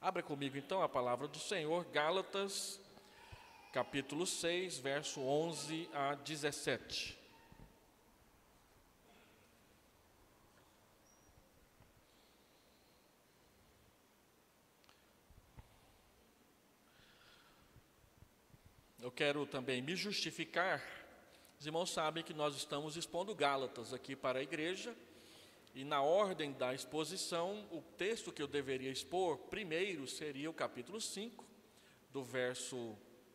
Abra comigo então a palavra do Senhor, Gálatas, capítulo 6, verso 11 a 17. Eu quero também me justificar. Os irmãos sabem que nós estamos expondo Gálatas aqui para a igreja, e na ordem da exposição, o texto que eu deveria expor primeiro seria o capítulo 5, do verso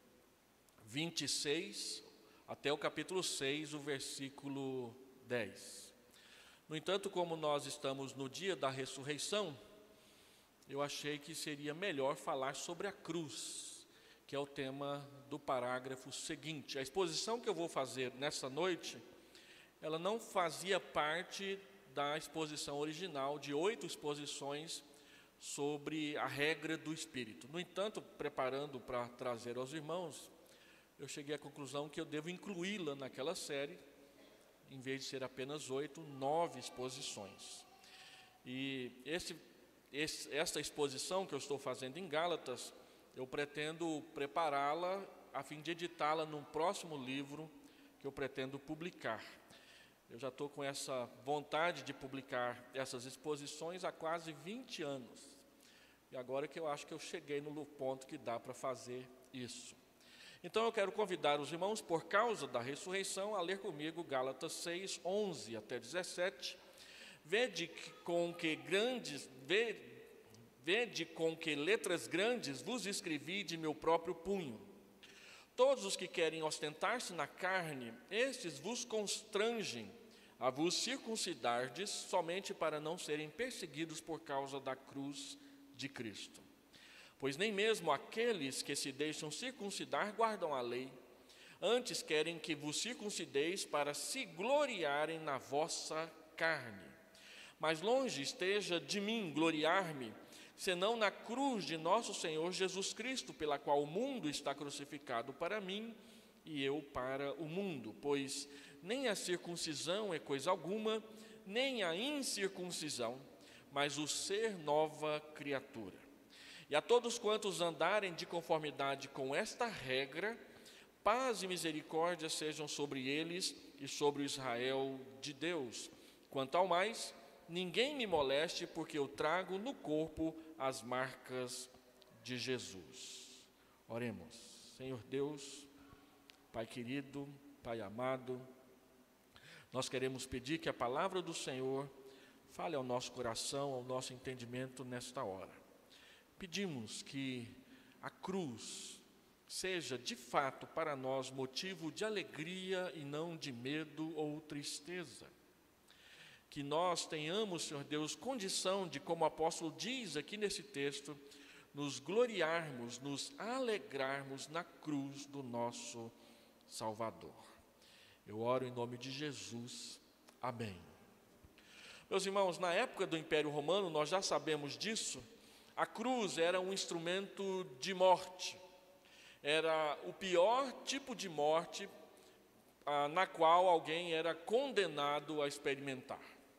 26 até o capítulo 6, o versículo 10. No entanto, como nós estamos no dia da ressurreição, eu achei que seria melhor falar sobre a cruz, que é o tema do parágrafo seguinte. A exposição que eu vou fazer nessa noite, ela não fazia parte da exposição original, de 8 exposições sobre a regra do Espírito. No entanto, preparando para trazer aos irmãos, eu cheguei à conclusão que eu devo incluí-la naquela série, em vez de ser apenas 8, 9 exposições. E esta exposição que eu estou fazendo em Gálatas, eu pretendo prepará-la a fim de editá-la num próximo livro que eu pretendo publicar. Eu já estou com essa vontade de publicar essas exposições há quase 20 anos. E agora que eu acho que eu cheguei no ponto que dá para fazer isso. Então eu quero convidar os irmãos, por causa da ressurreição, a ler comigo Gálatas 6, 11 até 17. Vede com que letras grandes vos escrevi de meu próprio punho. Todos os que querem ostentar-se na carne, estes vos constrangem a vos circuncidardes somente para não serem perseguidos por causa da cruz de Cristo. Pois nem mesmo aqueles que se deixam circuncidar guardam a lei, antes querem que vos circuncideis para se gloriarem na vossa carne. Mas longe esteja de mim gloriar-me, senão na cruz de nosso Senhor Jesus Cristo, pela qual o mundo está crucificado para mim e eu para o mundo. Pois nem a circuncisão é coisa alguma, nem a incircuncisão, mas o ser nova criatura. E a todos quantos andarem de conformidade com esta regra, paz e misericórdia sejam sobre eles e sobre o Israel de Deus. Quanto ao mais, ninguém me moleste, porque eu trago no corpo as marcas de Jesus. Oremos. Senhor Deus, Pai querido, Pai amado, nós queremos pedir que a palavra do Senhor fale ao nosso coração, ao nosso entendimento nesta hora. Pedimos que a cruz seja, de fato, para nós motivo de alegria e não de medo ou tristeza. Que nós tenhamos, Senhor Deus, condição de, como o apóstolo diz aqui nesse texto, nos gloriarmos, nos alegrarmos na cruz do nosso Salvador. Eu oro em nome de Jesus. Amém. Meus irmãos, na época do Império Romano, nós já sabemos disso, a cruz era um instrumento de morte. Era o pior tipo de morte na qual alguém era condenado a experimentar.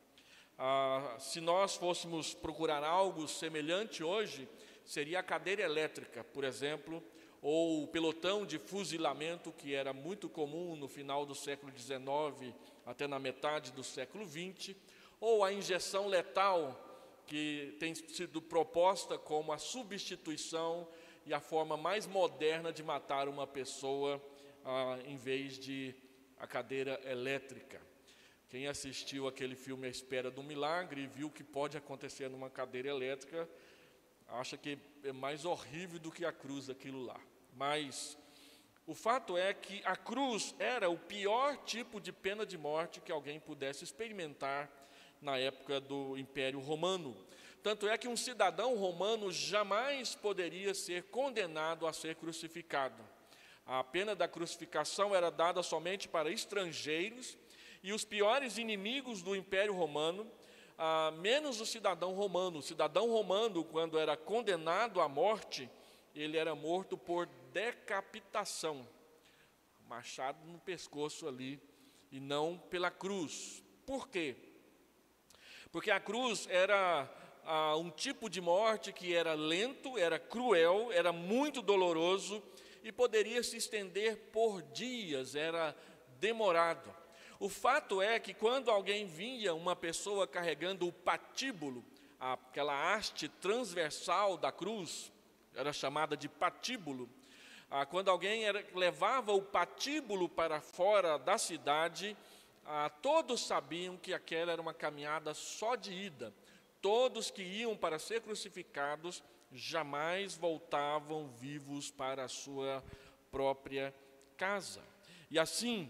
Se nós fôssemos procurar algo semelhante hoje, seria a cadeira elétrica, por exemplo, ou o pelotão de fuzilamento, que era muito comum no final do século XIX até na metade do século XX, ou a injeção letal, que tem sido proposta como a substituição e a forma mais moderna de matar uma pessoa, em vez de a cadeira elétrica. Quem assistiu aquele filme A Espera do Milagre e viu o que pode acontecer numa cadeira elétrica, acha que é mais horrível do que a cruz, aquilo lá. Mas o fato é que a cruz era o pior tipo de pena de morte que alguém pudesse experimentar na época do Império Romano. Tanto é que um cidadão romano jamais poderia ser condenado a ser crucificado. A pena da crucificação era dada somente para estrangeiros, e os piores inimigos do Império Romano, menos o cidadão romano. O cidadão romano, quando era condenado à morte, ele era morto por decapitação, machado no pescoço ali, e não pela cruz. Por quê? Porque a cruz era um tipo de morte que era lento, era cruel, era muito doloroso e poderia se estender por dias, era demorado. O fato é que quando alguém via uma pessoa carregando o patíbulo, aquela haste transversal da cruz, era chamada de patíbulo, quando alguém levava o patíbulo para fora da cidade, todos sabiam que aquela era uma caminhada só de ida. Todos que iam para ser crucificados jamais voltavam vivos para a sua própria casa. E assim,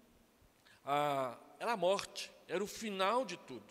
era a morte, era o final de tudo.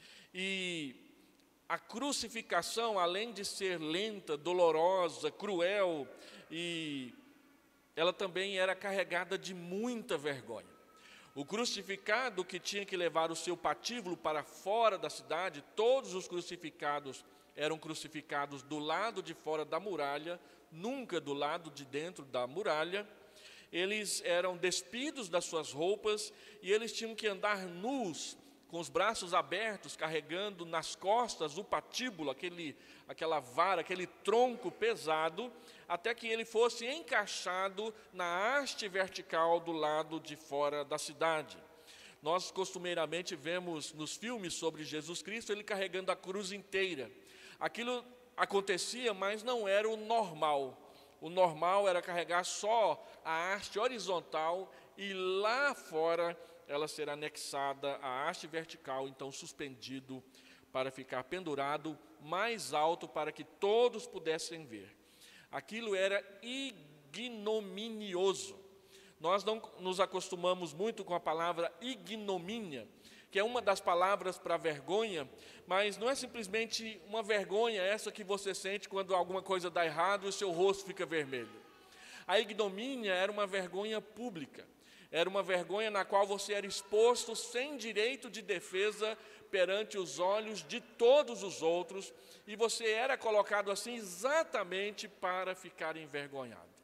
E a crucificação, além de ser lenta, dolorosa, cruel, e ela também era carregada de muita vergonha. O crucificado que tinha que levar o seu patíbulo para fora da cidade, todos os crucificados eram crucificados do lado de fora da muralha, nunca do lado de dentro da muralha. Eles eram despidos das suas roupas e eles tinham que andar nus, com os braços abertos, carregando nas costas o patíbulo, aquela vara, aquele tronco pesado, até que ele fosse encaixado na haste vertical do lado de fora da cidade. Nós costumeiramente vemos nos filmes sobre Jesus Cristo ele carregando a cruz inteira. Aquilo acontecia, mas não era o normal. O normal era carregar só a haste horizontal e lá fora ela ser anexada à haste vertical, então suspendido para ficar pendurado mais alto para que todos pudessem ver. Aquilo era ignominioso. Nós não nos acostumamos muito com a palavra ignomínia, que é uma das palavras para vergonha, mas não é simplesmente uma vergonha essa que você sente quando alguma coisa dá errado e o seu rosto fica vermelho. A ignomínia era uma vergonha pública, era uma vergonha na qual você era exposto sem direito de defesa perante os olhos de todos os outros, e você era colocado assim exatamente para ficar envergonhado.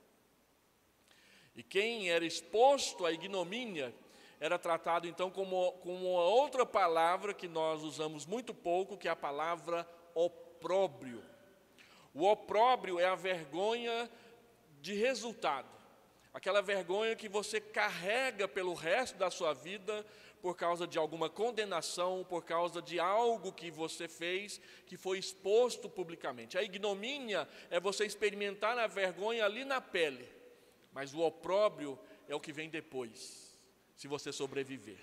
E quem era exposto à ignomínia era tratado então como uma outra palavra que nós usamos muito pouco, que é a palavra opróbrio. O opróbrio é a vergonha de resultado. Aquela vergonha que você carrega pelo resto da sua vida por causa de alguma condenação, por causa de algo que você fez, que foi exposto publicamente. A ignomínia é você experimentar a vergonha ali na pele, mas o opróbrio é o que vem depois, se você sobreviver.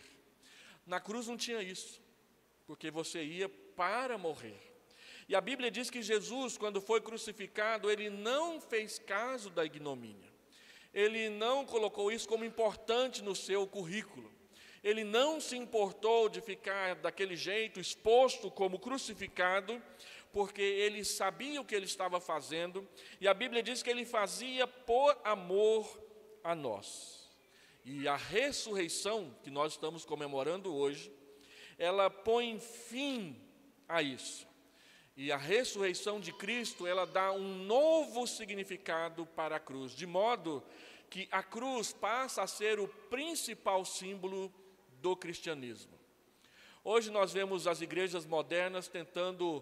Na cruz não tinha isso, porque você ia para morrer. E a Bíblia diz que Jesus, quando foi crucificado, ele não fez caso da ignomínia. Ele não colocou isso como importante no seu currículo. Ele não se importou de ficar daquele jeito, exposto como crucificado, porque ele sabia o que ele estava fazendo, e a Bíblia diz que ele fazia por amor a nós. E a ressurreição, que nós estamos comemorando hoje, ela põe fim a isso. E a ressurreição de Cristo, ela dá um novo significado para a cruz, de modo que a cruz passa a ser o principal símbolo do cristianismo. Hoje nós vemos as igrejas modernas tentando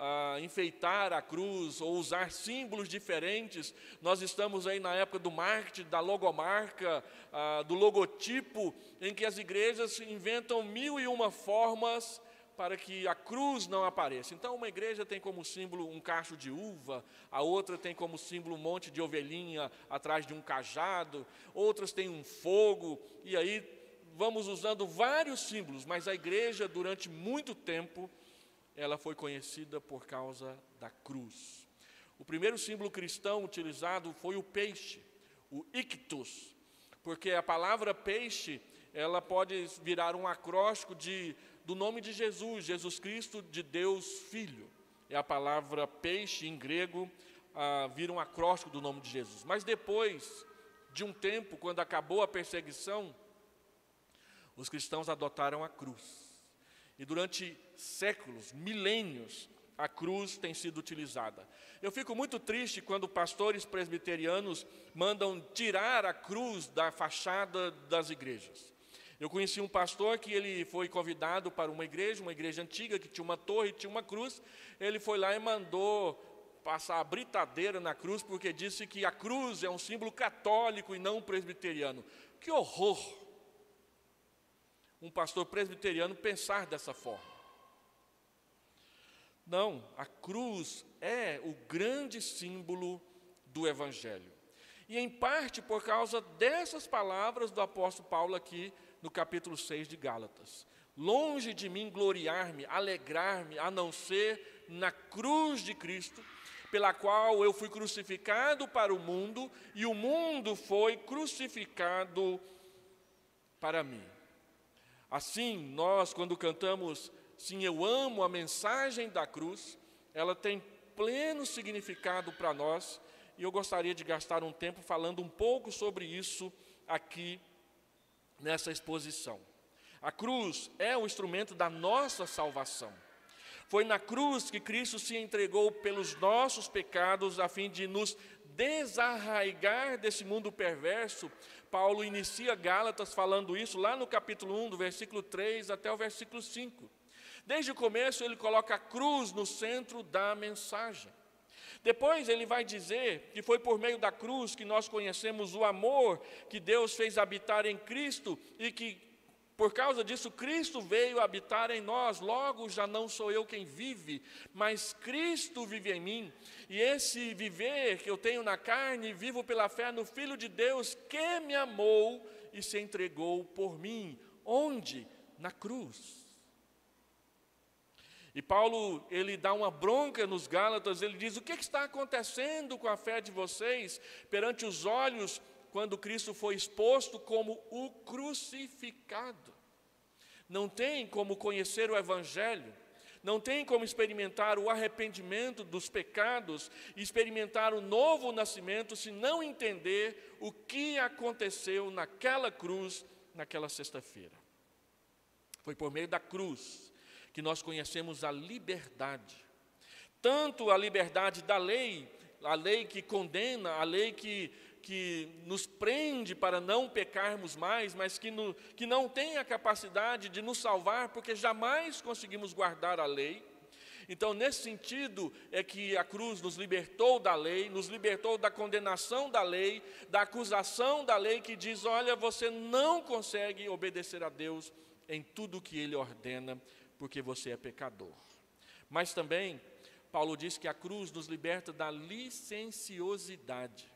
enfeitar a cruz ou usar símbolos diferentes. Nós estamos aí na época do marketing, da logomarca, do logotipo, em que as igrejas inventam 1001 formas para que a cruz não apareça. Então, uma igreja tem como símbolo um cacho de uva, a outra tem como símbolo um monte de ovelhinha atrás de um cajado, outras têm um fogo, e aí vamos usando vários símbolos, mas a igreja, durante muito tempo, ela foi conhecida por causa da cruz. O primeiro símbolo cristão utilizado foi o peixe, o ictus, porque a palavra peixe, ela pode virar um acróstico do nome de Jesus, Jesus Cristo, de Deus Filho. É a palavra peixe em grego, vira um acróstico do nome de Jesus. Mas depois de um tempo, quando acabou a perseguição, os cristãos adotaram a cruz. E durante séculos, milênios, a cruz tem sido utilizada. Eu fico muito triste quando pastores presbiterianos mandam tirar a cruz da fachada das igrejas. Eu conheci um pastor que ele foi convidado para uma igreja antiga, que tinha uma torre, tinha uma cruz. Ele foi lá e mandou passar a britadeira na cruz, porque disse que a cruz é um símbolo católico e não presbiteriano. Que horror! Um pastor presbiteriano pensar dessa forma. Não, a cruz é o grande símbolo do Evangelho. E em parte por causa dessas palavras do apóstolo Paulo aqui no capítulo 6 de Gálatas. Longe de mim gloriar-me, alegrar-me, a não ser na cruz de Cristo, pela qual eu fui crucificado para o mundo e o mundo foi crucificado para mim. Assim, nós, quando cantamos Sim, eu amo a mensagem da cruz, ela tem pleno significado para nós, e eu gostaria de gastar um tempo falando um pouco sobre isso aqui nessa exposição. A cruz é o instrumento da nossa salvação. Foi na cruz que Cristo se entregou pelos nossos pecados, a fim de nos desarraigar desse mundo perverso. Paulo inicia Gálatas falando isso lá no capítulo 1, do versículo 3 até o versículo 5. Desde o começo ele coloca a cruz no centro da mensagem. Depois ele vai dizer que foi por meio da cruz que nós conhecemos o amor que Deus fez habitar em Cristo e que, por causa disso, Cristo veio habitar em nós. Logo, já não sou eu quem vive, mas Cristo vive em mim. E esse viver que eu tenho na carne, vivo pela fé no Filho de Deus que me amou e se entregou por mim. Onde? Na cruz. E Paulo, ele dá uma bronca nos Gálatas, ele diz: o que está acontecendo com a fé de vocês perante os olhos quando Cristo foi exposto como o crucificado? Não tem como conhecer o Evangelho, não tem como experimentar o arrependimento dos pecados, experimentar o novo nascimento, se não entender o que aconteceu naquela cruz, naquela sexta-feira. Foi por meio da cruz que nós conhecemos a liberdade, tanto a liberdade da lei, a lei que condena, a lei que nos prende para não pecarmos mais, mas que não tem a capacidade de nos salvar, porque jamais conseguimos guardar a lei. Então, nesse sentido, é que a cruz nos libertou da lei, nos libertou da condenação da lei, da acusação da lei que diz: olha, você não consegue obedecer a Deus em tudo que Ele ordena, porque você é pecador. Mas também, Paulo diz que a cruz nos liberta da licenciosidade,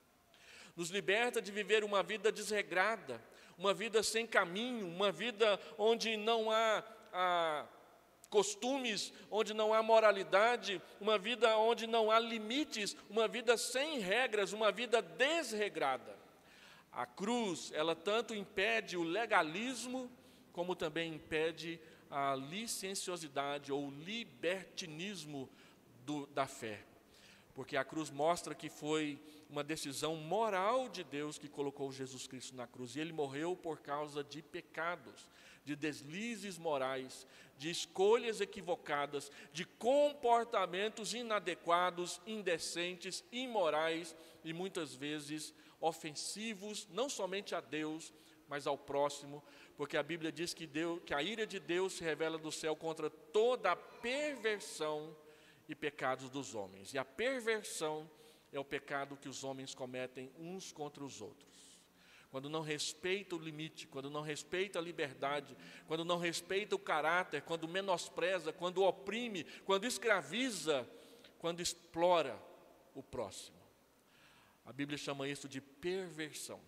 nos liberta de viver uma vida desregrada, uma vida sem caminho, uma vida onde não há costumes, onde não há moralidade, uma vida onde não há limites, uma vida sem regras, uma vida desregrada. A cruz, ela tanto impede o legalismo, como também impede a licenciosidade ou libertinismo da fé. Porque a cruz mostra que foi uma decisão moral de Deus que colocou Jesus Cristo na cruz. E Ele morreu por causa de pecados, de deslizes morais, de escolhas equivocadas, de comportamentos inadequados, indecentes, imorais e muitas vezes ofensivos, não somente a Deus, mas ao próximo, porque a Bíblia diz que a ira de Deus se revela do céu contra toda a perversão e pecados dos homens. E a perversão é o pecado que os homens cometem uns contra os outros. Quando não respeita o limite, quando não respeita a liberdade, quando não respeita o caráter, quando menospreza, quando oprime, quando escraviza, quando explora o próximo. A Bíblia chama isso de perversão.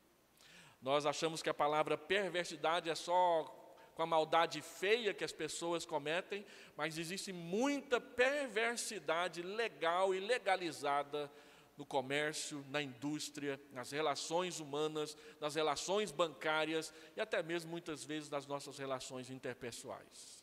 Nós achamos que a palavra perversidade é só com a maldade feia que as pessoas cometem, mas existe muita perversidade legal e legalizada no comércio, na indústria, nas relações humanas, nas relações bancárias e até mesmo muitas vezes nas nossas relações interpessoais.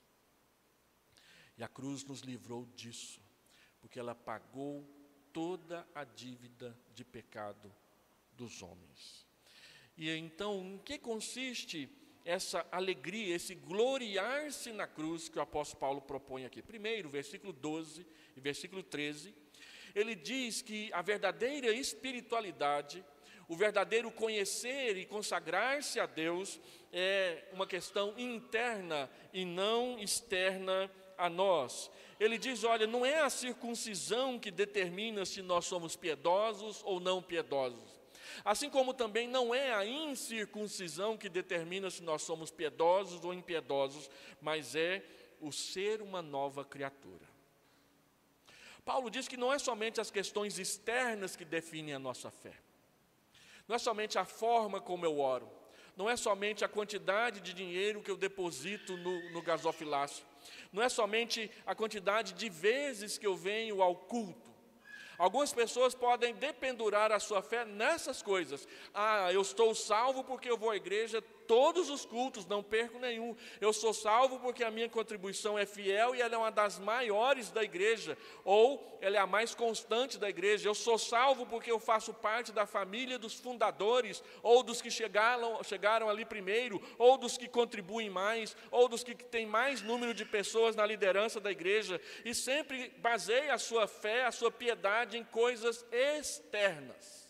E a cruz nos livrou disso, porque ela pagou toda a dívida de pecado dos homens. E então, em que consiste essa alegria, esse gloriar-se na cruz que o apóstolo Paulo propõe aqui? Primeiro, versículo 12 e versículo 13, ele diz que a verdadeira espiritualidade, O verdadeiro conhecer e consagrar-se a Deus é uma questão interna e não externa a nós. Ele diz, olha, não é a circuncisão que determina se nós somos piedosos ou não piedosos. Assim como também não é a incircuncisão que determina se nós somos piedosos ou impiedosos, mas é o ser uma nova criatura. Paulo diz que não é somente as questões externas que definem a nossa fé. Não é somente a forma como eu oro. Não é somente a quantidade de dinheiro que eu deposito no gasofilácio. Não é somente a quantidade de vezes que eu venho ao culto. Algumas pessoas podem dependurar a sua fé nessas coisas. Ah, eu estou salvo porque eu vou à igreja todos os cultos, não perco nenhum. Eu sou salvo porque a minha contribuição é fiel e ela é uma das maiores da igreja, ou ela é a mais constante da igreja. Eu sou salvo porque eu faço parte da família dos fundadores, ou dos que chegaram ali primeiro, ou dos que contribuem mais, ou dos que têm mais número de pessoas na liderança da igreja, e sempre baseia a sua fé, a sua piedade em coisas externas.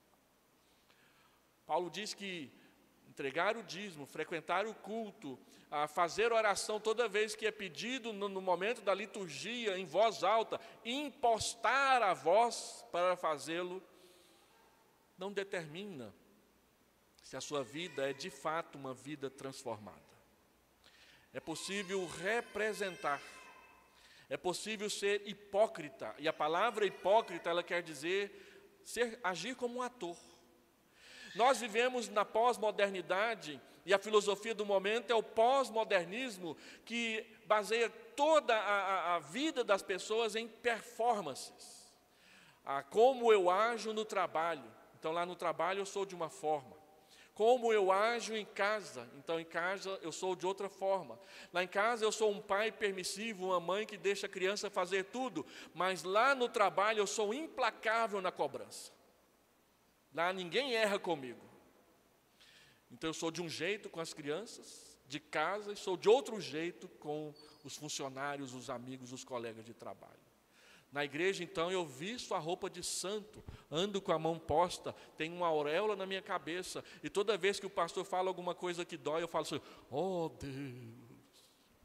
Paulo diz que entregar o dízimo, frequentar o culto, fazer oração toda vez que é pedido no momento da liturgia, em voz alta, impostar a voz para fazê-lo, não determina se a sua vida é de fato uma vida transformada. É possível representar, é possível ser hipócrita, e a palavra hipócrita, ela quer dizer agir como um ator. Nós vivemos na pós-modernidade, e a filosofia do momento é o pós-modernismo, que baseia toda a vida das pessoas em performances. Como eu ajo no trabalho, então lá no trabalho eu sou de uma forma. Como eu ajo em casa, então em casa eu sou de outra forma. Lá em casa eu sou um pai permissivo, uma mãe que deixa a criança fazer tudo, mas lá no trabalho eu sou implacável na cobrança. Lá ninguém erra comigo. Então eu sou de um jeito com as crianças de casa e sou de outro jeito com os funcionários, os amigos, os colegas de trabalho. Na igreja, então, eu visto a roupa de santo, ando com a mão posta, tenho uma auréola na minha cabeça, e toda vez que o pastor fala alguma coisa que dói, eu falo assim, oh Deus.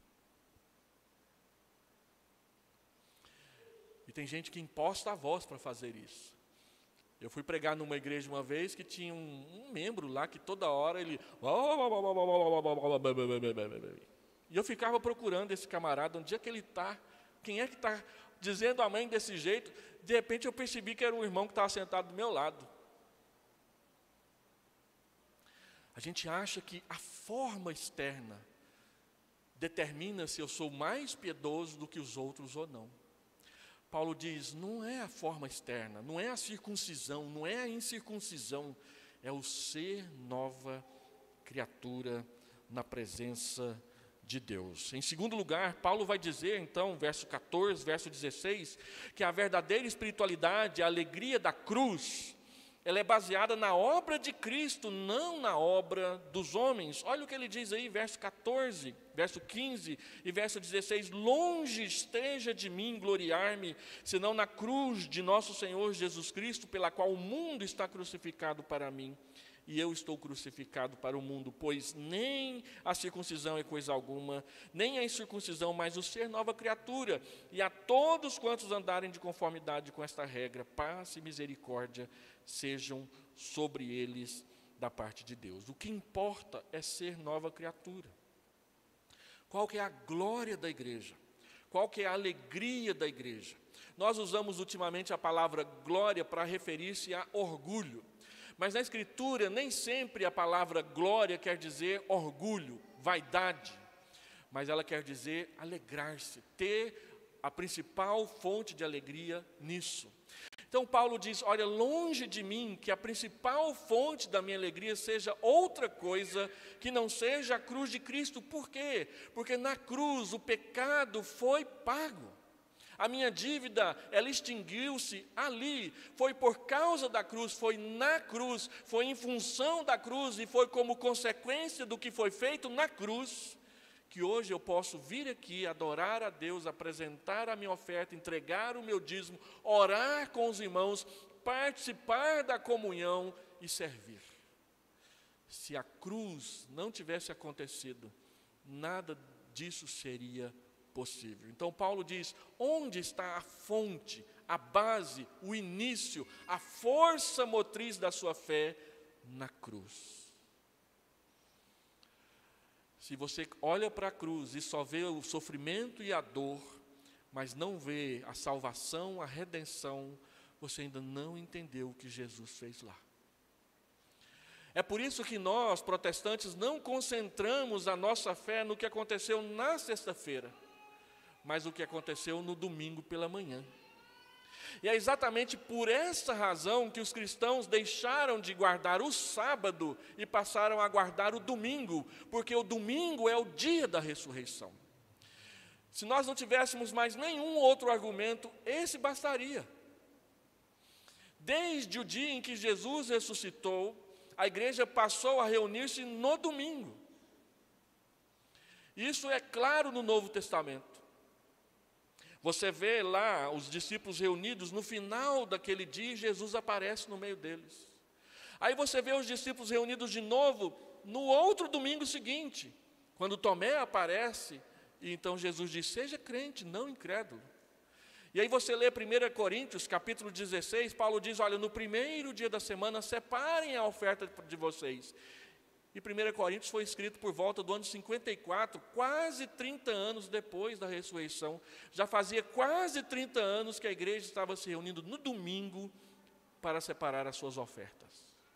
E tem gente que imposta a voz para fazer isso. Eu fui pregar numa igreja uma vez que tinha um membro lá que toda hora ele... E eu ficava procurando esse camarada, onde é que ele está? Quem é que está dizendo amém desse jeito? De repente eu percebi que era um irmão que estava sentado do meu lado. A gente acha que a forma externa determina se eu sou mais piedoso do que os outros ou não. Paulo diz, não é a forma externa, não é a circuncisão, não é a incircuncisão, é o ser nova criatura na presença de Deus. Em segundo lugar, Paulo vai dizer, então, verso 14, verso 16, que a verdadeira espiritualidade, a alegria da cruz, ela é baseada na obra de Cristo, não na obra dos homens. Olha o que ele diz aí, verso 14, verso 15 e verso 16. Longe esteja de mim gloriar-me, senão na cruz de nosso Senhor Jesus Cristo, pela qual o mundo está crucificado para mim, e eu estou crucificado para o mundo, pois nem a circuncisão é coisa alguma, nem a incircuncisão, mas o ser nova criatura. E a todos quantos andarem de conformidade com esta regra, paz e misericórdia sejam sobre eles da parte de Deus. O que importa é ser nova criatura. Qual que é a glória da igreja? Qual que é a alegria da igreja? Nós usamos ultimamente a palavra glória para referir-se a orgulho. Mas na Escritura, nem sempre a palavra glória quer dizer orgulho, vaidade. Mas ela quer dizer alegrar-se, ter a principal fonte de alegria nisso. Então Paulo diz, olha, longe de mim que a principal fonte da minha alegria seja outra coisa que não seja a cruz de Cristo. Por quê? Porque na cruz o pecado foi pago. A minha dívida, ela extinguiu-se ali, foi por causa da cruz, foi na cruz, foi em função da cruz e foi como consequência do que foi feito na cruz, que hoje eu posso vir aqui, adorar a Deus, apresentar a minha oferta, entregar o meu dízimo, orar com os irmãos, participar da comunhão e servir. Se a cruz não tivesse acontecido, nada disso seria possível. Então Paulo diz: onde está a fonte, a base, o início, a força motriz da sua fé? Na cruz. Se você olha para a cruz e só vê o sofrimento e a dor, mas não vê a salvação, a redenção, você ainda não entendeu o que Jesus fez lá. É por isso que nós, protestantes, não concentramos a nossa fé no que aconteceu na sexta-feira, mas o que aconteceu no domingo pela manhã. E é exatamente por essa razão que os cristãos deixaram de guardar o sábado e passaram a guardar o domingo, porque o domingo é o dia da ressurreição. Se nós não tivéssemos mais nenhum outro argumento, esse bastaria. Desde o dia em que Jesus ressuscitou, a igreja passou a reunir-se no domingo. Isso é claro no Novo Testamento. Você vê lá os discípulos reunidos, no final daquele dia, Jesus aparece no meio deles. Aí você vê os discípulos reunidos de novo no outro domingo seguinte, quando Tomé aparece, e então Jesus diz: seja crente, não incrédulo. E aí você lê 1 Coríntios, capítulo 16, Paulo diz: olha, no primeiro dia da semana, separem a oferta de vocês. E 1 Coríntios foi escrito por volta do ano 54, quase 30 anos depois da ressurreição. Já fazia quase 30 anos que a igreja estava se reunindo no domingo para separar as suas ofertas.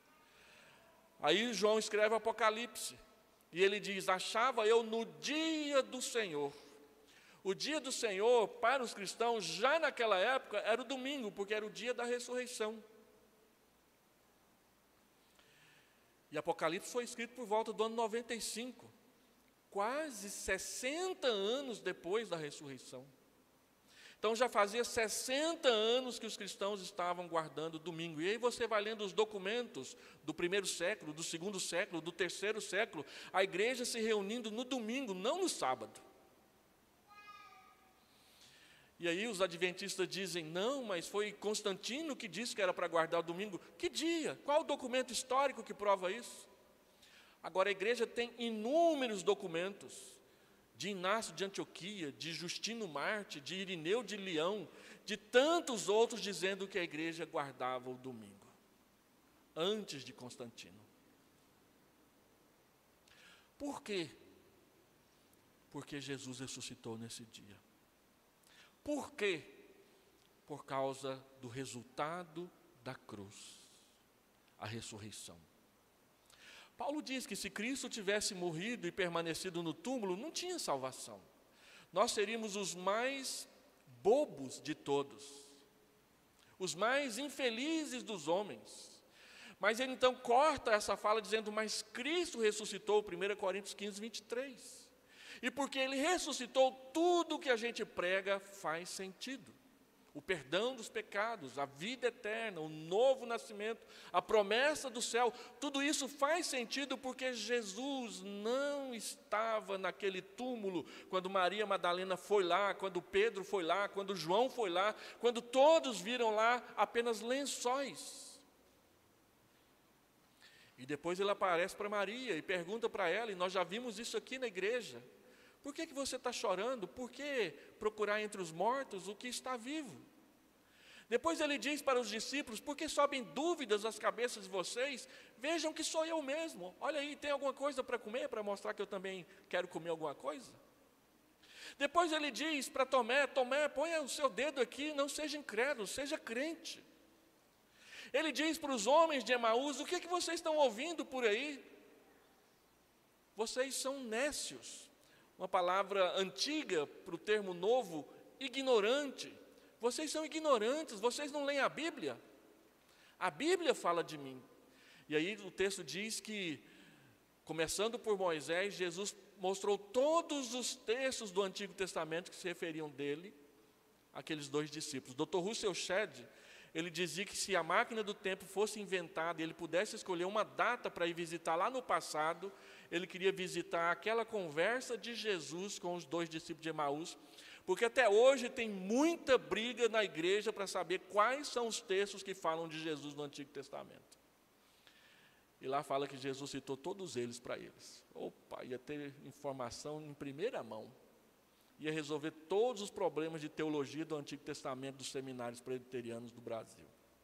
Aí João escreve Apocalipse, e ele diz: achava eu no dia do Senhor. O dia do Senhor, para os cristãos, já naquela época, era o domingo, porque era o dia da ressurreição. E Apocalipse foi escrito por volta do ano 95, quase 60 anos depois da ressurreição. Então já fazia 60 anos que os cristãos estavam guardando o domingo. E aí você vai lendo os documentos do primeiro século, do segundo século, do terceiro século, a igreja se reunindo no domingo, não no sábado. E aí os adventistas dizem: não, mas foi Constantino que disse que era para guardar o domingo. Que dia? Qual o documento histórico que prova isso? Agora a igreja tem inúmeros documentos, de Inácio de Antioquia, de Justino Marte, de Irineu de Leão, de tantos outros dizendo que a igreja guardava o domingo, antes de Constantino. Por quê? Porque Jesus ressuscitou nesse dia. Por quê? Por causa do resultado da cruz, a ressurreição. Paulo diz que se Cristo tivesse morrido e permanecido no túmulo, não tinha salvação. Nós seríamos os mais bobos de todos, os mais infelizes dos homens. Mas ele então corta essa fala dizendo: mas Cristo ressuscitou, 1 Coríntios 15, 23. E porque ele ressuscitou, tudo o que a gente prega faz sentido. O perdão dos pecados, a vida eterna, o novo nascimento, a promessa do céu, tudo isso faz sentido porque Jesus não estava naquele túmulo quando Maria Madalena foi lá, quando Pedro foi lá, quando João foi lá, quando todos viram lá apenas lençóis. E depois ele aparece para Maria e pergunta para ela, e nós já vimos isso aqui na igreja: por que você está chorando? Por que procurar entre os mortos o que está vivo? Depois ele diz para os discípulos: por que sobem dúvidas às cabeças de vocês? Vejam que sou eu mesmo. Olha aí, tem alguma coisa para comer, para mostrar que eu também quero comer alguma coisa? Depois ele diz para Tomé: Tomé, ponha o seu dedo aqui, não seja incrédulo, seja crente. Ele diz para os homens de Emaús: o que vocês estão ouvindo por aí? Vocês são nécios. Uma palavra antiga para o termo novo: ignorante. Vocês são ignorantes, vocês não leem a Bíblia? A Bíblia fala de mim. E aí o texto diz que, começando por Moisés, Jesus mostrou todos os textos do Antigo Testamento que se referiam dele, aqueles dois discípulos. Dr. Russell Shedd, ele dizia que se a máquina do tempo fosse inventada e ele pudesse escolher uma data para ir visitar lá no passado, ele queria visitar aquela conversa de Jesus com os dois discípulos de Emaús, porque até hoje tem muita briga na igreja para saber quais são os textos que falam de Jesus no Antigo Testamento. E lá fala que Jesus citou todos eles para eles. Opa, ia ter informação em primeira mão. Ia resolver todos os problemas de teologia do Antigo Testamento dos seminários presbiterianos do Brasil.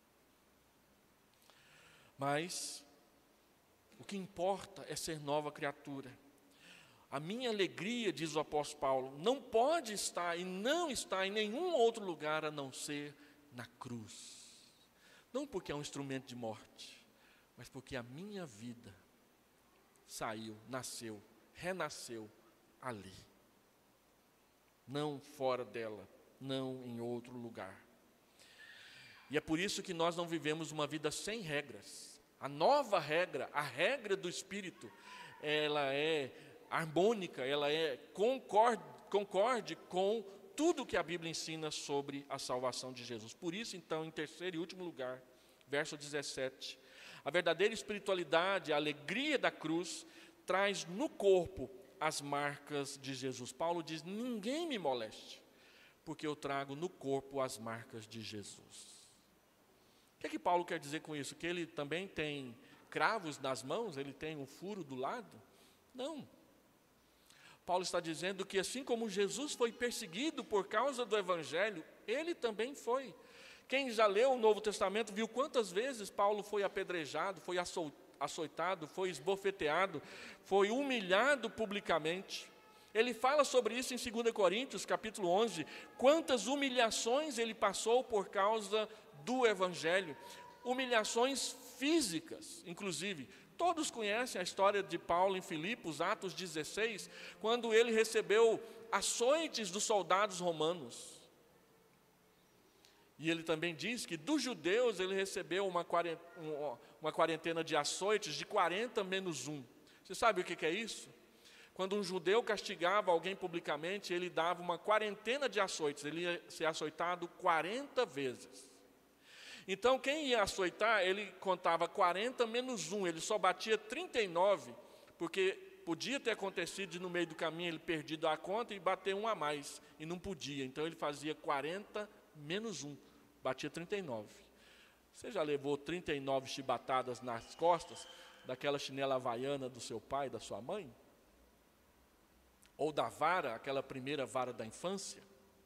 Mas o que importa é ser nova criatura. A minha alegria, diz o apóstolo Paulo, não pode estar e não está em nenhum outro lugar a não ser na cruz. Não porque é um instrumento de morte, mas porque a minha vida saiu, nasceu, renasceu ali. Não fora dela, não em outro lugar. E é por isso que nós não vivemos uma vida sem regras. A nova regra, a regra do Espírito, ela é harmônica, ela é concorde com tudo que a Bíblia ensina sobre a salvação de Jesus. Por isso, então, em terceiro e último lugar, verso 17, a verdadeira espiritualidade, a alegria da cruz, traz no corpo as marcas de Jesus. Paulo diz, ninguém me moleste, porque eu trago no corpo as marcas de Jesus. O que é que Paulo quer dizer com isso? Que ele também tem cravos nas mãos, ele tem um furo do lado? Não. Paulo está dizendo que assim como Jesus foi perseguido por causa do Evangelho, ele também foi. Quem já leu o Novo Testamento viu quantas vezes Paulo foi apedrejado, foi açoitado, foi esbofeteado, foi humilhado publicamente. Ele fala sobre isso em 2 Coríntios, capítulo 11, quantas humilhações ele passou por causa do Evangelho, humilhações físicas, inclusive. Todos conhecem a história de Paulo em Filipos, Atos 16, quando ele recebeu açoites dos soldados romanos. E ele também diz que dos judeus ele recebeu uma quarentena de açoites de 40 menos 1. Você sabe o que é isso? Quando um judeu castigava alguém publicamente, ele dava uma quarentena de açoites, ele ia ser açoitado 40 vezes. Então, quem ia açoitar, ele contava 40 menos 1, ele só batia 39, porque podia ter acontecido de no meio do caminho ele perdido a conta e bater um a mais, e não podia. Então, ele fazia 40 menos 1, batia 39. Você já levou 39 chibatadas nas costas, daquela chinela havaiana do seu pai, da sua mãe? Ou da vara, aquela primeira vara da infância?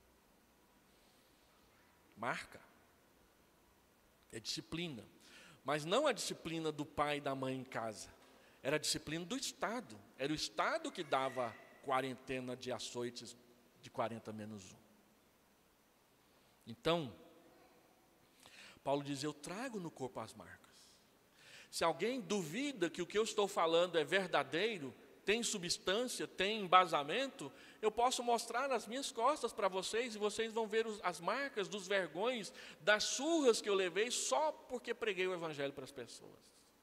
Marca. É disciplina, mas não a disciplina do pai e da mãe em casa, era a disciplina do Estado, era o Estado que dava quarentena de açoites de 40 menos 1. Então, Paulo diz, eu trago no corpo as marcas. Se alguém duvida que o que eu estou falando é verdadeiro, tem substância, tem embasamento, eu posso mostrar nas minhas costas para vocês, e vocês vão ver as marcas dos vergões, das surras que eu levei só porque preguei o Evangelho para as pessoas.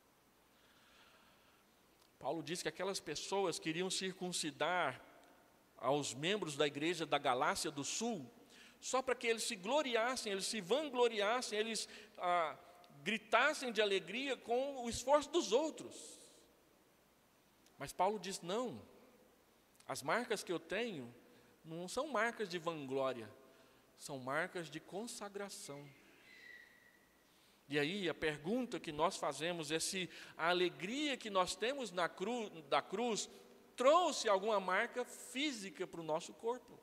Paulo diz que aquelas pessoas queriam circuncidar aos membros da igreja da Galácia do Sul, só para que eles se gloriassem, eles se vangloriassem, eles gritassem de alegria com o esforço dos outros. Mas Paulo diz, não, as marcas que eu tenho não são marcas de vanglória, são marcas de consagração. E aí a pergunta que nós fazemos é se a alegria que nós temos da cruz trouxe alguma marca física para o nosso corpo.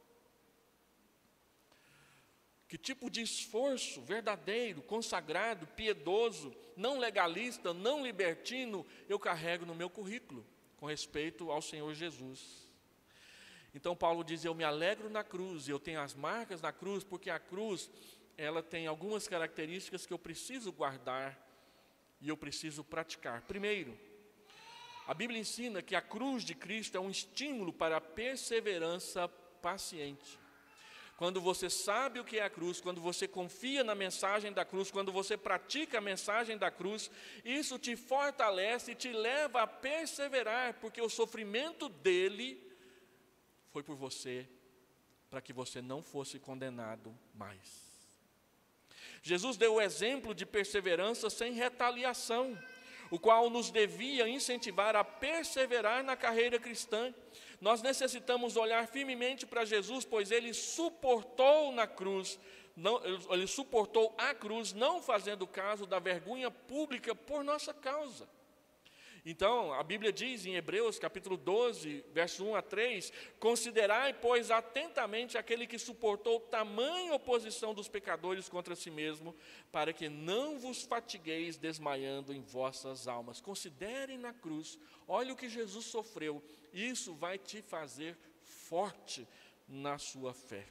Que tipo de esforço verdadeiro, consagrado, piedoso, não legalista, não libertino, eu carrego no meu currículo com respeito ao Senhor Jesus. Então Paulo diz, eu me alegro na cruz, eu tenho as marcas na cruz, porque a cruz, ela tem algumas características que eu preciso guardar e eu preciso praticar. Primeiro, a Bíblia ensina que a cruz de Cristo é um estímulo para a perseverança paciente. Quando você sabe o que é a cruz, quando você confia na mensagem da cruz, quando você pratica a mensagem da cruz, isso te fortalece e te leva a perseverar, porque o sofrimento dele foi por você, para que você não fosse condenado mais. Jesus deu o exemplo de perseverança sem retaliação, o qual nos devia incentivar a perseverar na carreira cristã. Nós necessitamos olhar firmemente para Jesus, pois ele suportou na cruz, ele suportou a cruz, não fazendo caso da vergonha pública por nossa causa. Então, a Bíblia diz em Hebreus, capítulo 12, verso 1 a 3, considerai, pois, atentamente aquele que suportou tamanha oposição dos pecadores contra si mesmo, para que não vos fatigueis desmaiando em vossas almas. Considerem na cruz, olha o que Jesus sofreu, isso vai te fazer forte na sua fé.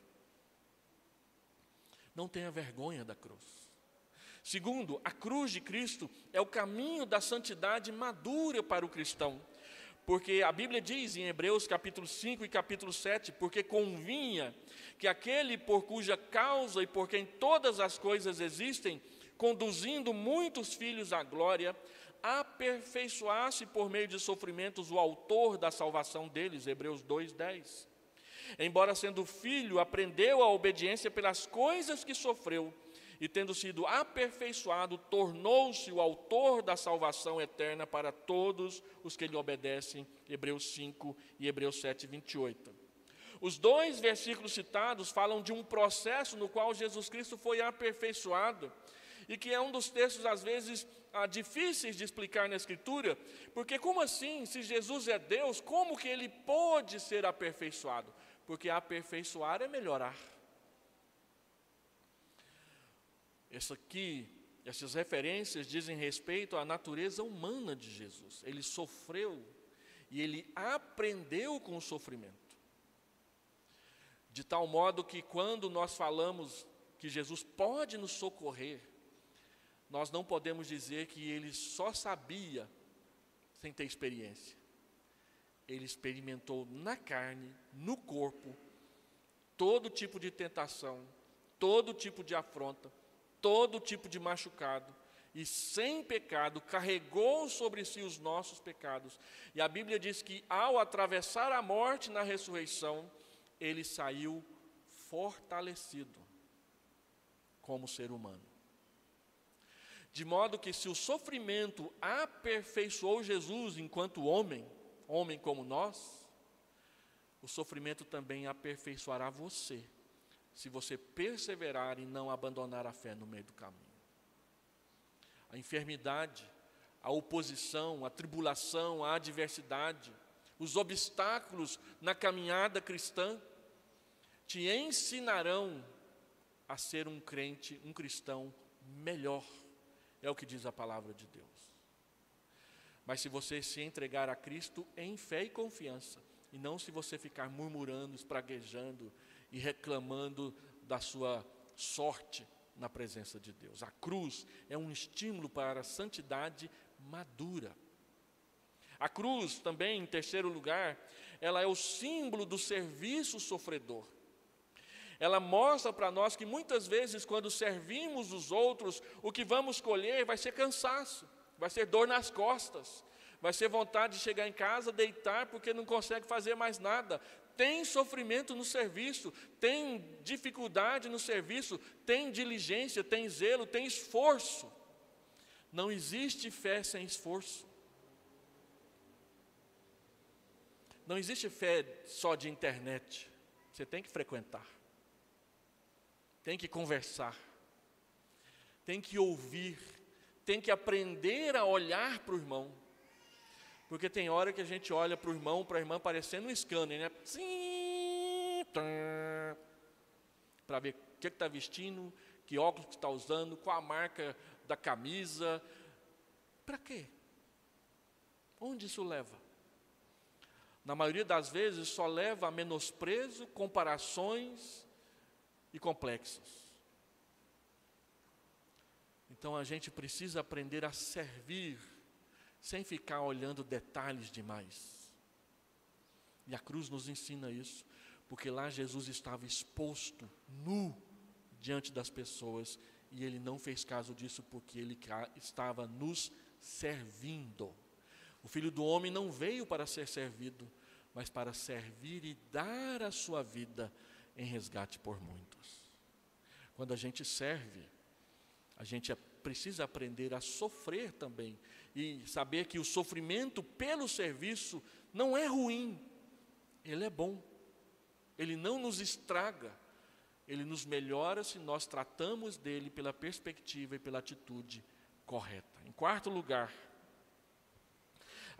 Não tenha vergonha da cruz. Segundo, a cruz de Cristo é o caminho da santidade madura para o cristão. Porque a Bíblia diz em Hebreus capítulo 5 e capítulo 7, porque convinha que aquele por cuja causa e por quem todas as coisas existem, conduzindo muitos filhos à glória, aperfeiçoasse por meio de sofrimentos o autor da salvação deles, Hebreus 2:10. Embora sendo filho, aprendeu a obediência pelas coisas que sofreu, e tendo sido aperfeiçoado, tornou-se o autor da salvação eterna para todos os que lhe obedecem, Hebreus 5 e Hebreus 7:28. Os dois versículos citados falam de um processo no qual Jesus Cristo foi aperfeiçoado, e que é um dos textos, às vezes, difíceis de explicar na Escritura, porque como assim, se Jesus é Deus, como que Ele pode ser aperfeiçoado? Porque aperfeiçoar é melhorar. Essas referências dizem respeito à natureza humana de Jesus. Ele sofreu e ele aprendeu com o sofrimento. De tal modo que quando nós falamos que Jesus pode nos socorrer, nós não podemos dizer que ele só sabia sem ter experiência. Ele experimentou na carne, no corpo, todo tipo de tentação, todo tipo de afronta, todo tipo de machucado, e sem pecado carregou sobre si os nossos pecados. E a Bíblia diz que ao atravessar a morte na ressurreição, ele saiu fortalecido como ser humano. De modo que se o sofrimento aperfeiçoou Jesus enquanto homem, homem como nós, o sofrimento também aperfeiçoará você, se você perseverar e não abandonar a fé no meio do caminho. A enfermidade, a oposição, a tribulação, a adversidade, os obstáculos na caminhada cristã, te ensinarão a ser um crente, um cristão melhor. É o que diz a palavra de Deus. Mas se você se entregar a Cristo em fé e confiança, e não se você ficar murmurando, espraguejando e reclamando da sua sorte na presença de Deus. A cruz é um estímulo para a santidade madura. A cruz também, em terceiro lugar, ela é o símbolo do serviço sofredor. Ela mostra para nós que muitas vezes, quando servimos os outros, o que vamos colher vai ser cansaço, vai ser dor nas costas, vai ser vontade de chegar em casa, deitar, porque não consegue fazer mais nada. Tem sofrimento no serviço, tem dificuldade no serviço, tem diligência, tem zelo, tem esforço. Não existe fé sem esforço. Não existe fé só de internet. Você tem que frequentar, tem que conversar, tem que ouvir, tem que aprender a olhar para o irmão. Porque tem hora que a gente olha para o irmão, para a irmã, parecendo um scanner, né? Para ver o que está vestindo, que óculos que está usando, qual a marca da camisa. Para quê? Onde isso leva? Na maioria das vezes só leva a menosprezo, comparações e complexos. Então a gente precisa aprender a servir, sem ficar olhando detalhes demais. E a cruz nos ensina isso, porque lá Jesus estava exposto, nu, diante das pessoas, e ele não fez caso disso, porque ele estava nos servindo. O Filho do Homem não veio para ser servido, mas para servir e dar a sua vida em resgate por muitos. Quando a gente serve, a gente precisa aprender a sofrer também, e saber que o sofrimento pelo serviço não é ruim, ele é bom, ele não nos estraga, ele nos melhora se nós tratamos dele pela perspectiva e pela atitude correta. Em quarto lugar,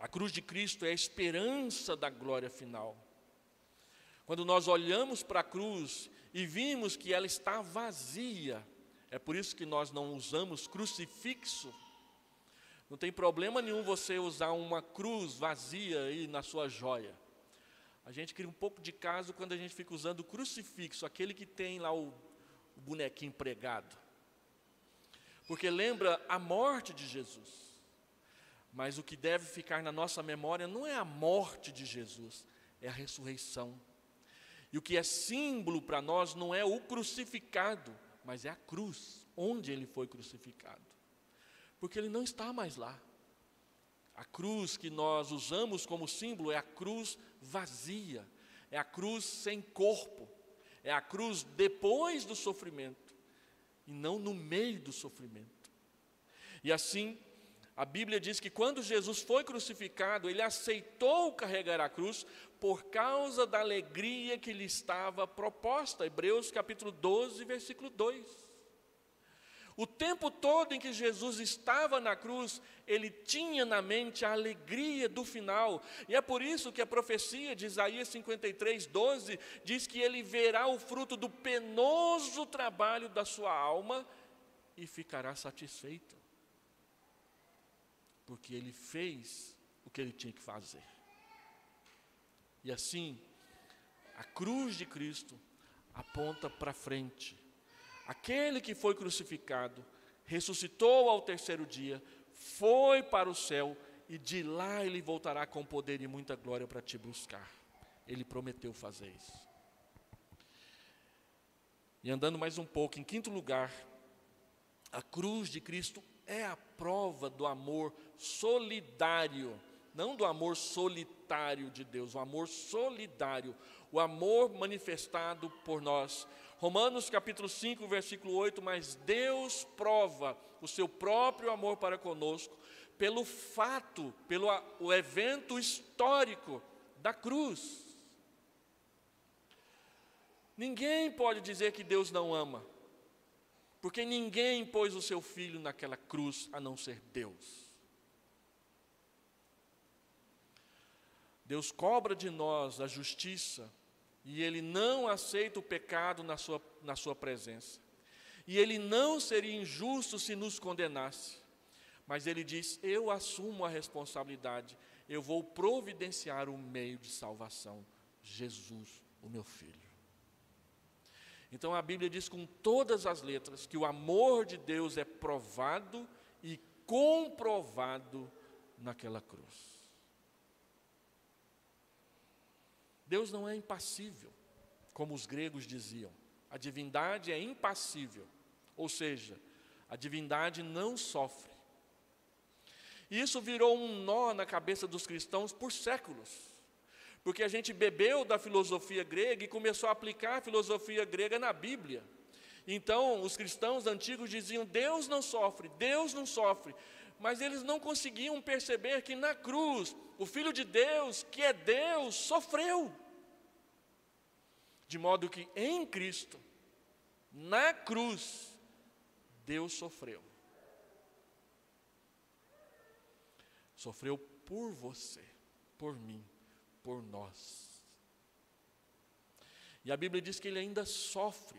A cruz de Cristo é a esperança da glória final. Quando nós olhamos para a cruz e vimos que ela está vazia, é por isso que nós não usamos crucifixo. Não tem problema nenhum você usar uma cruz vazia aí na sua joia. A gente cria um pouco de caso quando a gente fica usando o crucifixo, aquele que tem lá o bonequinho pregado. Porque lembra a morte de Jesus. Mas o que deve ficar na nossa memória não é a morte de Jesus, é a ressurreição. E o que é símbolo para nós não é o crucificado, mas é a cruz, onde ele foi crucificado. Porque ele não está mais lá. A cruz que nós usamos como símbolo é a cruz vazia, é a cruz sem corpo, é a cruz depois do sofrimento, e não no meio do sofrimento. E assim, a Bíblia diz que quando Jesus foi crucificado, ele aceitou carregar a cruz por causa da alegria que lhe estava proposta. Hebreus capítulo 12, versículo 2. O tempo todo em que Jesus estava na cruz, ele tinha na mente a alegria do final. E é por isso que a profecia de Isaías 53, 12, diz que ele verá o fruto do penoso trabalho da sua alma e ficará satisfeito. Porque ele fez o que ele tinha que fazer. E assim, a cruz de Cristo aponta para frente. Aquele que foi crucificado, ressuscitou ao terceiro dia, foi para o céu, e de lá ele voltará com poder e muita glória para te buscar. Ele prometeu fazer isso. E andando mais um pouco, em quinto lugar, a cruz de Cristo é a prova do amor solidário, não do amor solitário de Deus, o amor solidário, o amor manifestado por nós. Romanos capítulo 5, versículo 8, mas Deus prova o seu próprio amor para conosco, pelo fato, pelo o evento histórico da cruz. Ninguém pode dizer que Deus não ama, porque ninguém pôs o seu filho naquela cruz, a não ser Deus. Deus cobra de nós a justiça, e Ele não aceita o pecado na sua presença. E Ele não seria injusto se nos condenasse. Mas Ele diz, eu assumo a responsabilidade, eu vou providenciar o meio de salvação, Jesus, o meu Filho. Então a Bíblia diz com todas as letras que o amor de Deus é provado e comprovado naquela cruz. Deus não é impassível, como os gregos diziam. A divindade é impassível, ou seja, a divindade não sofre. E isso virou um nó na cabeça dos cristãos por séculos, porque a gente bebeu da filosofia grega e começou a aplicar a filosofia grega na Bíblia. Então, os cristãos antigos diziam, Deus não sofre, mas eles não conseguiam perceber que na cruz, o Filho de Deus, que é Deus, sofreu. De modo que em Cristo, na cruz, Deus sofreu. Sofreu por você, por mim, por nós. E a Bíblia diz que Ele ainda sofre,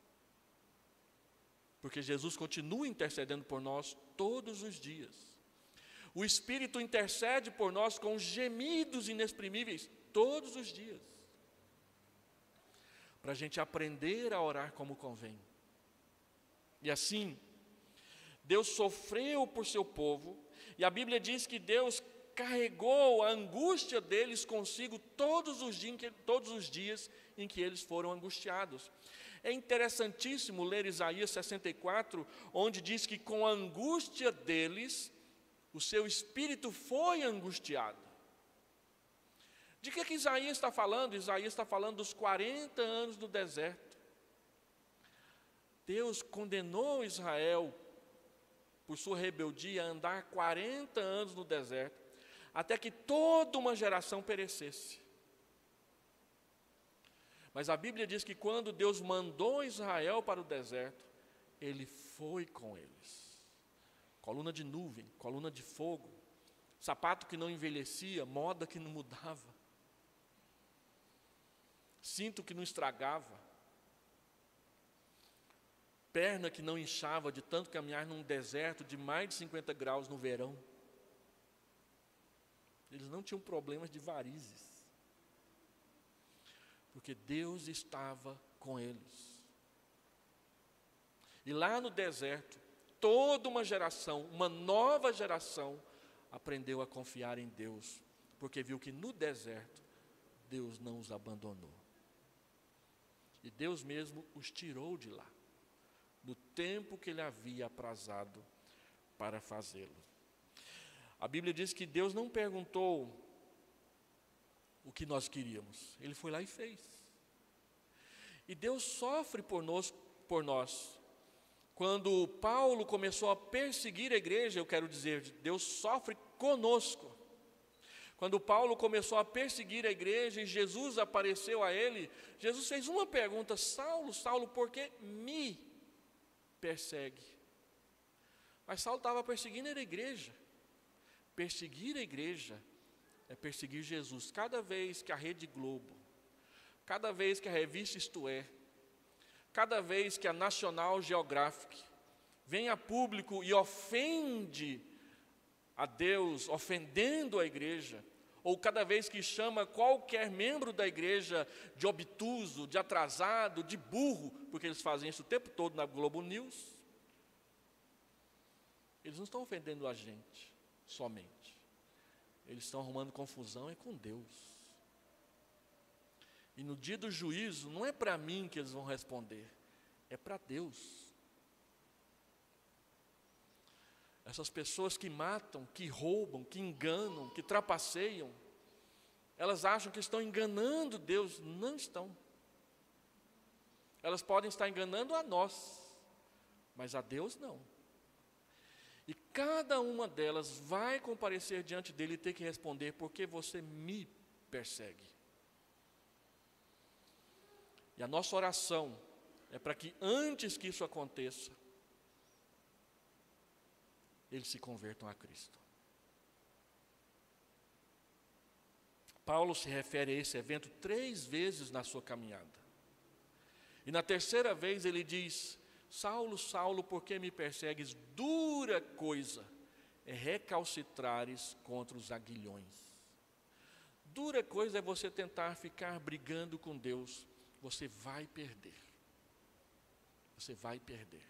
porque Jesus continua intercedendo por nós todos os dias. O Espírito intercede por nós com gemidos inexprimíveis todos os dias, para a gente aprender a orar como convém. E assim, Deus sofreu por seu povo, e a Bíblia diz que Deus carregou a angústia deles consigo todos os dias em que eles foram angustiados. É interessantíssimo ler Isaías 64, onde diz que com a angústia deles, o seu espírito foi angustiado. De que Isaías está falando? Isaías está falando dos 40 anos no deserto. Deus condenou Israel, por sua rebeldia, a andar 40 anos no deserto, até que toda uma geração perecesse. Mas a Bíblia diz que quando Deus mandou Israel para o deserto, Ele foi com eles. Coluna de nuvem, coluna de fogo, sapato que não envelhecia, moda que não mudava, cinto que não estragava, perna que não inchava de tanto caminhar num deserto de mais de 50 graus no verão. Eles não tinham problemas de varizes, porque Deus estava com eles. E lá no deserto, toda uma geração, uma nova geração, aprendeu a confiar em Deus, porque viu que no deserto, Deus não os abandonou. E Deus mesmo os tirou de lá, no tempo que Ele havia aprazado para fazê-lo. A Bíblia diz que Deus não perguntou o que nós queríamos, Ele foi lá e fez. E Deus sofre por nós. Quando Paulo começou a perseguir a igreja, eu quero dizer, Deus sofre conosco. Quando Paulo começou a perseguir a igreja e Jesus apareceu a ele, Jesus fez uma pergunta: Saulo, Saulo, por que me persegue? Mas Saulo estava perseguindo a igreja. Perseguir a igreja é perseguir Jesus. Cada vez que a Rede Globo, cada vez que a revista Isto É, cada vez que a National Geographic vem a público e ofende a Deus, ofendendo a igreja, ou cada vez que chama qualquer membro da igreja de obtuso, de atrasado, de burro, porque eles fazem isso o tempo todo na Globo News, eles não estão ofendendo a gente somente, eles estão arrumando confusão com Deus. E no dia do juízo, não é para mim que eles vão responder, é para Deus. Essas pessoas que matam, que roubam, que enganam, que trapaceiam, elas acham que estão enganando Deus, não estão. Elas podem estar enganando a nós, mas a Deus não. E cada uma delas vai comparecer diante dele e ter que responder: por que você me persegue? E a nossa oração é para que antes que isso aconteça, eles se convertam a Cristo. Paulo se refere a esse evento 3 vezes na sua caminhada. E na terceira vez ele diz: Saulo, Saulo, por que me persegues? Dura coisa é recalcitrares contra os aguilhões. Dura coisa é você tentar ficar brigando com Deus. Você vai perder. Você vai perder.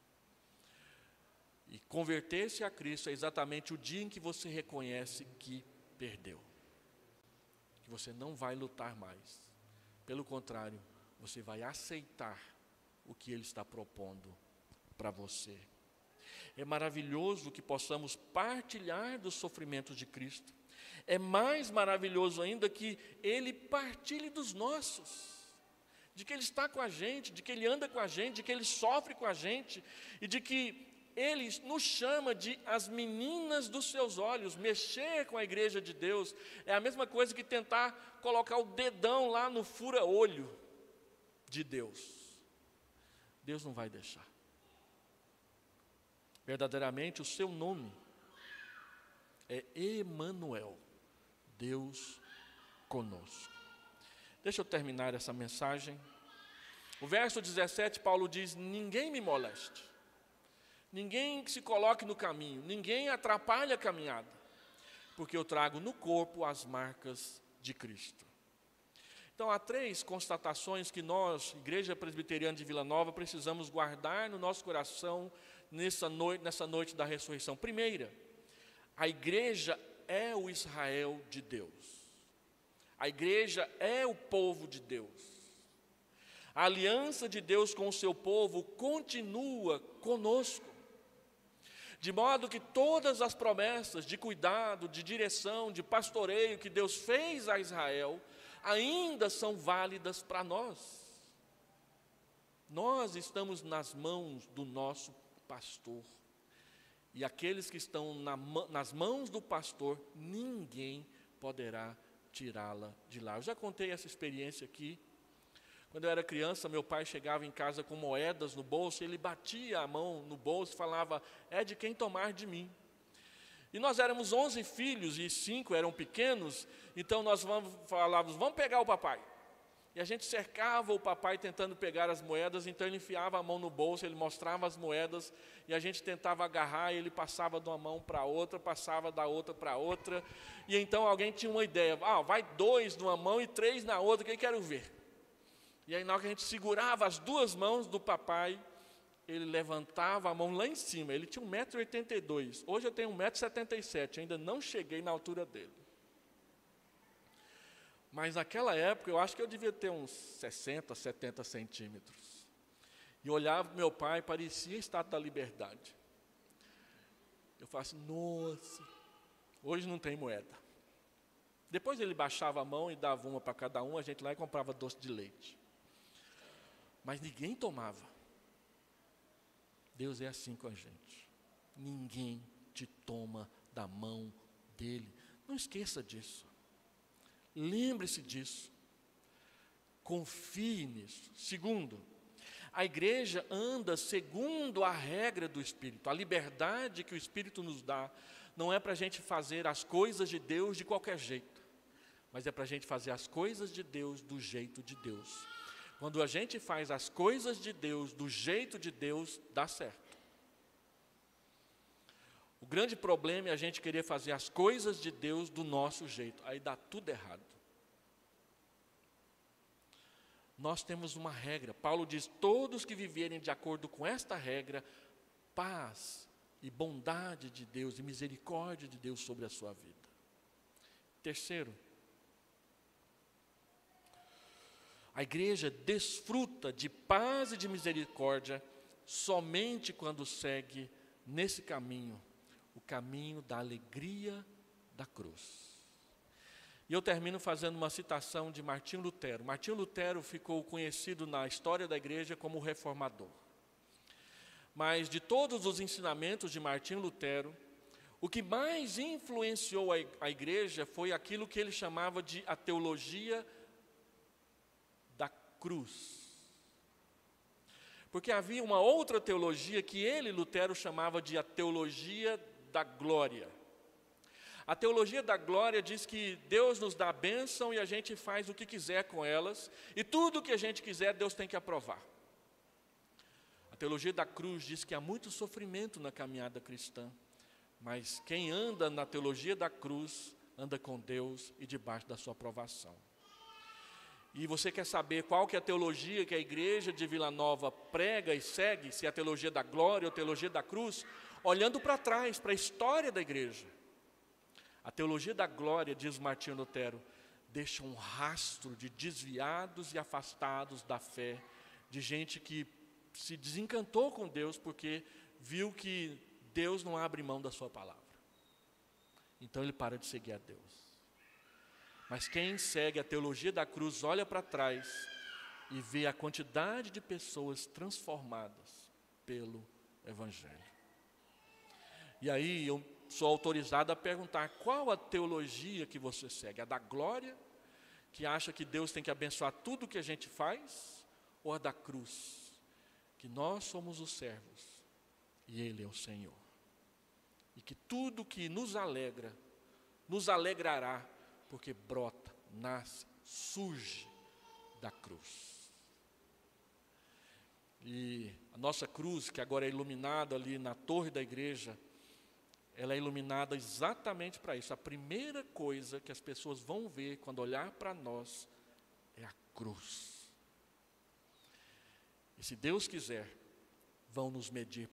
E converter-se a Cristo é exatamente o dia em que você reconhece que perdeu. Que você não vai lutar mais. Pelo contrário, você vai aceitar o que Ele está propondo para você. É maravilhoso que possamos partilhar dos sofrimentos de Cristo. É mais maravilhoso ainda que Ele partilhe dos nossos. De que Ele está com a gente, de que Ele anda com a gente, de que Ele sofre com a gente, e de que Ele nos chama de as meninas dos seus olhos. Mexer com a igreja de Deus é a mesma coisa que tentar colocar o dedão lá no fura-olho de Deus. Deus não vai deixar. Verdadeiramente o seu nome é Emanuel, Deus conosco. Deixa eu terminar essa mensagem. O verso 17, Paulo diz: ninguém me moleste, ninguém se coloque no caminho, ninguém atrapalhe a caminhada, porque eu trago no corpo as marcas de Cristo. Então há 3 constatações que nós, Igreja Presbiteriana de Vila Nova, precisamos guardar no nosso coração nessa noite da ressurreição. Primeira, a igreja é o Israel de Deus. A igreja é o povo de Deus. A aliança de Deus com o seu povo continua conosco. De modo que todas as promessas de cuidado, de direção, de pastoreio que Deus fez a Israel, ainda são válidas para nós. Nós estamos nas mãos do nosso pastor. E aqueles que estão nas mãos do pastor, ninguém poderá tirá-la de lá. Eu já contei essa experiência aqui. Quando eu era criança, meu pai chegava em casa com moedas no bolso, ele batia a mão no bolso e falava: é de quem tomar de mim. E nós éramos 11 filhos e 5 eram pequenos, então nós falávamos, vamos pegar o papai. E a gente cercava o papai tentando pegar as moedas, então ele enfiava a mão no bolso, ele mostrava as moedas, e a gente tentava agarrar, e ele passava de uma mão para outra, passava da outra para outra, e então alguém tinha uma ideia, vai 2 numa mão e 3 na outra, que eu quero ver. E aí na hora que a gente segurava as 2 mãos do papai, ele levantava a mão lá em cima, ele tinha 1,82 m, hoje eu tenho 1,77 m, ainda não cheguei na altura dele. Mas naquela época, eu acho que eu devia ter uns 60, 70 centímetros. E olhava para meu pai, parecia a Estátua da Liberdade. Eu falava assim, nossa, hoje não tem moeda. Depois ele baixava a mão e dava uma para cada um, a gente lá e comprava doce de leite. Mas ninguém tomava. Deus é assim com a gente. Ninguém te toma da mão dele. Não esqueça disso. Lembre-se disso. Confie nisso. Segundo, a igreja anda segundo a regra do Espírito. A liberdade que o Espírito nos dá não é para a gente fazer as coisas de Deus de qualquer jeito, mas é para a gente fazer as coisas de Deus do jeito de Deus. Quando a gente faz as coisas de Deus do jeito de Deus, dá certo. O grande problema é a gente querer fazer as coisas de Deus do nosso jeito. Aí dá tudo errado. Nós temos uma regra. Paulo diz, todos que viverem de acordo com esta regra, paz e bondade de Deus e misericórdia de Deus sobre a sua vida. Terceiro, a igreja desfruta de paz e de misericórdia somente quando segue nesse caminho, o caminho da alegria da cruz. E eu termino fazendo uma citação de Martinho Lutero. Martinho Lutero ficou conhecido na história da igreja como o reformador. Mas de todos os ensinamentos de Martinho Lutero, o que mais influenciou a igreja foi aquilo que ele chamava de a teologia da cruz. Porque havia uma outra teologia que ele, Lutero, chamava de a teologia da glória. A teologia da glória diz que Deus nos dá a bênção e a gente faz o que quiser com elas, e tudo o que a gente quiser, Deus tem que aprovar. A teologia da cruz diz que há muito sofrimento na caminhada cristã, mas quem anda na teologia da cruz, anda com Deus e debaixo da sua aprovação. E você quer saber qual que é a teologia que a igreja de Vila Nova prega e segue, se é a teologia da glória ou a teologia da cruz? Olhando para trás, para a história da igreja. A teologia da glória, diz Martinho Lutero, deixa um rastro de desviados e afastados da fé, de gente que se desencantou com Deus porque viu que Deus não abre mão da sua palavra. Então ele para de seguir a Deus. Mas quem segue a teologia da cruz olha para trás e vê a quantidade de pessoas transformadas pelo Evangelho. E aí eu sou autorizado a perguntar, qual a teologia que você segue? A da glória, que acha que Deus tem que abençoar tudo o que a gente faz? Ou a da cruz, que nós somos os servos e Ele é o Senhor? E que tudo que nos alegra, nos alegrará, porque brota, nasce, surge da cruz. E a nossa cruz, que agora é iluminada ali na torre da igreja, ela é iluminada exatamente para isso. A primeira coisa que as pessoas vão ver quando olhar para nós é a cruz. E se Deus quiser, vão nos medir